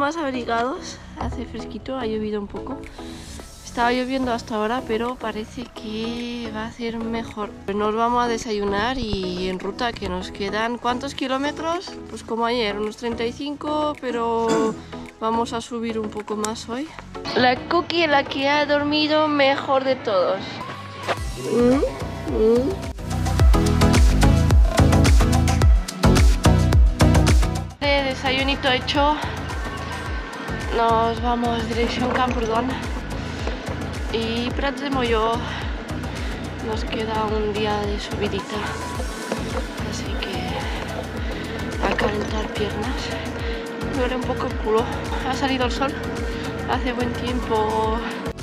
más abrigados, hace fresquito, ha llovido un poco. Estaba lloviendo hasta ahora, pero parece que va a ser mejor. Nos vamos a desayunar y en ruta, que nos quedan ¿cuántos kilómetros? Pues como ayer, unos 35, pero vamos a subir un poco más hoy. La Cookie, la que ha dormido mejor de todos. Desayunito hecho. Nos vamos dirección Camprodon. Y Prats de Molló nos queda un día de subidita, así que a calentar piernas. Me duele un poco el culo. Ha salido el sol, hace buen tiempo.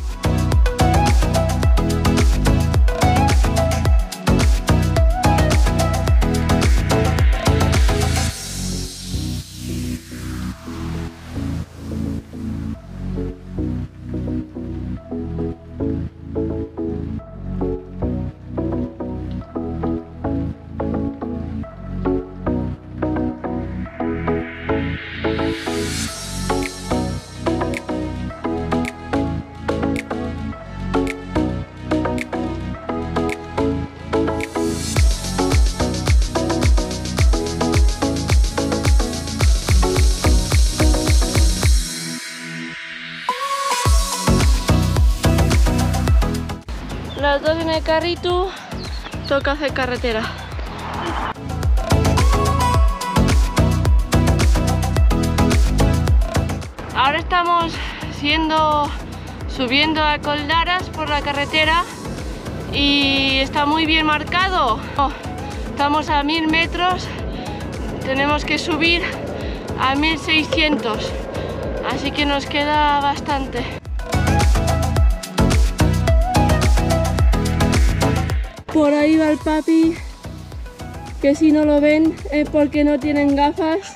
Las dos en el carrito, toca hacer carretera. Ahora estamos subiendo a Coldaras por la carretera y está muy bien marcado. Estamos a 1000 metros, tenemos que subir a 1600, así que nos queda bastante. Por ahí va el papi, que si no lo ven es porque no tienen gafas.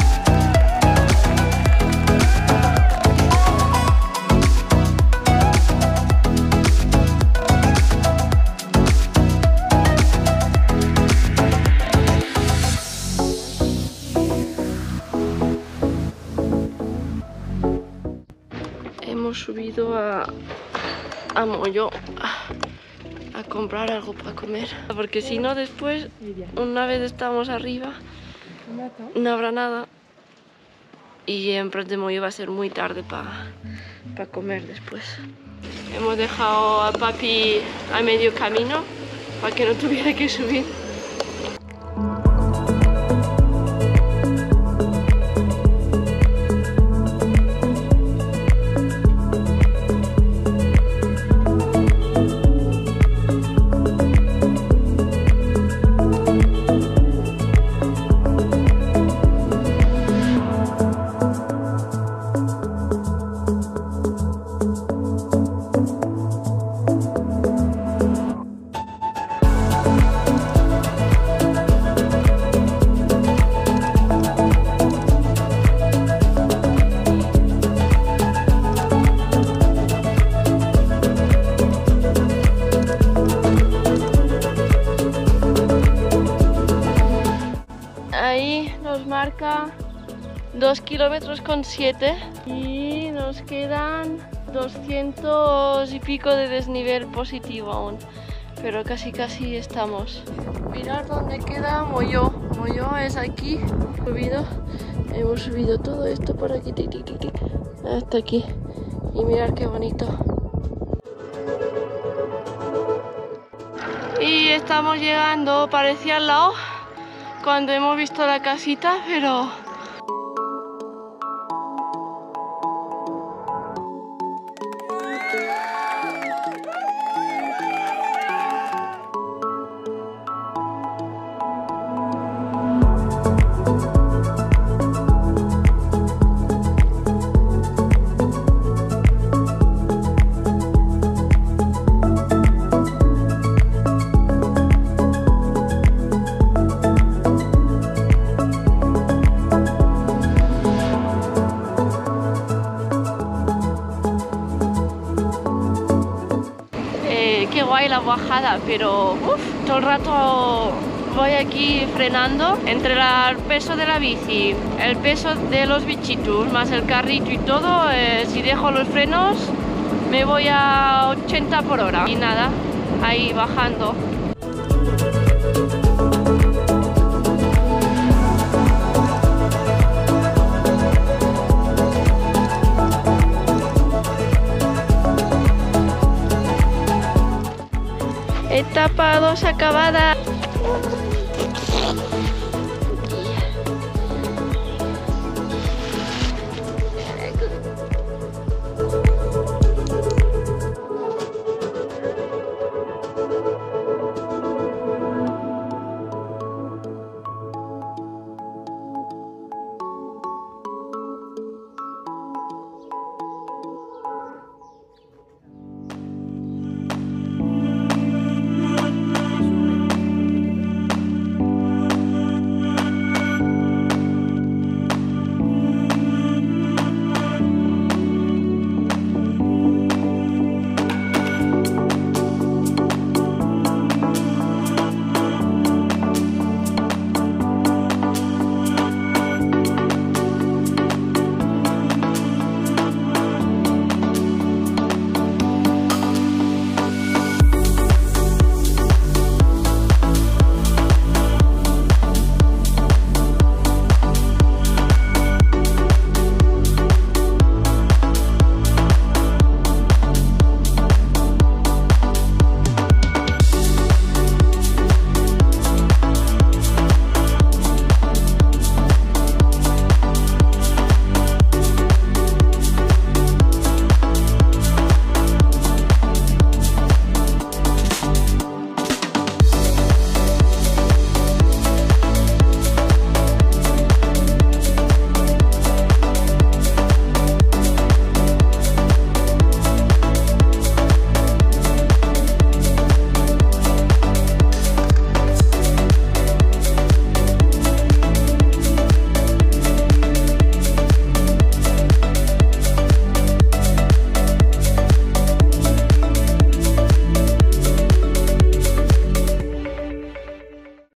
Hemos subido a Molló a comprar algo para comer, porque si no después, una vez estamos arriba, no habrá nada y en Prats de Molló va a ser muy tarde para comer después. Hemos dejado a papi a medio camino para que no tuviera que subir. Ahí nos marca 2 kilómetros con 7 y nos quedan 200 y pico de desnivel positivo aún, pero casi estamos. Mirad dónde queda Molló. Molló es aquí, hemos subido todo esto por aquí, hasta aquí, y mirad qué bonito. Y estamos llegando, parecía al lado cuando hemos visto la casita, pero qué guay la bajada, pero todo el rato Voy aquí frenando entre el peso de la bici, el peso de los bichitos, más el carrito y todo. Si dejo los frenos me voy a 80 por hora. Y nada, ahí bajando. Etapa 2 acabada.